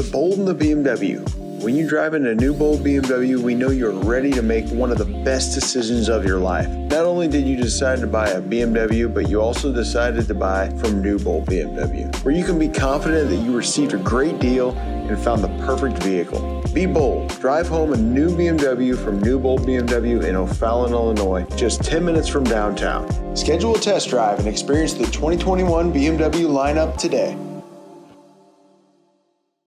The Bold and the BMW. When you drive in a new Bold BMW, we know you're ready to make one of the best decisions of your life. Not only did you decide to buy a BMW, but you also decided to buy from New Bold BMW, where you can be confident that you received a great deal and found the perfect vehicle. Be bold. Drive home a new BMW from New Bold BMW in O'Fallon, Illinois, just 10 minutes from downtown. Schedule a test drive and experience the 2021 BMW lineup today.